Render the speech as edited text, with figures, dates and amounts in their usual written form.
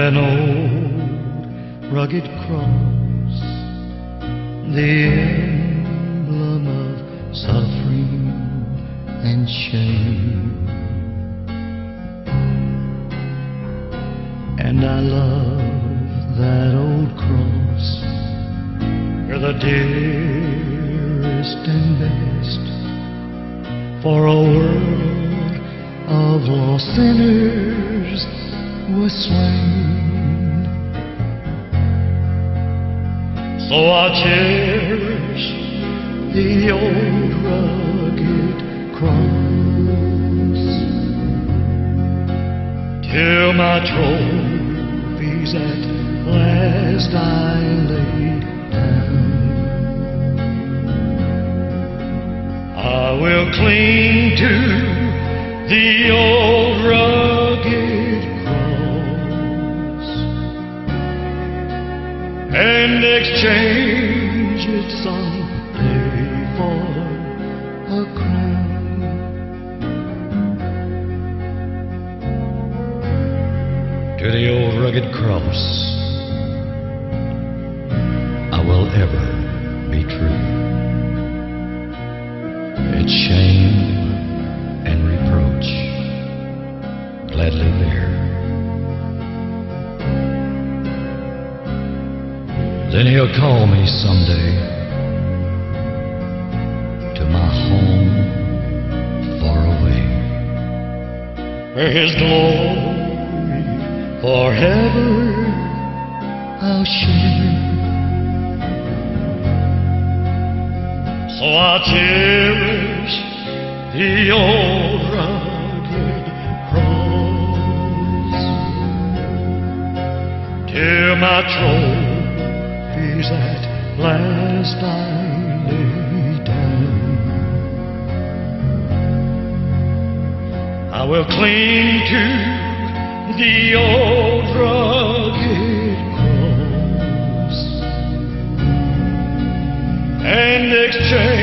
An old rugged cross, the emblem of suffering and shame. And I love that old cross, you're the dearest and best, for a world of lost sinners was slain. So I cherish the old rugged cross till my trophies at last I lay down. I will cling to the old rugged cross and exchange it someday for a crown. To the old rugged cross I will ever be true. Its shame and reproach gladly bear. Then he'll call me someday to my home far away, where his glory forever I'll share. So I cherish the old rugged cross till my trophies at last I lay down. I will cling to the old rugged cross and exchange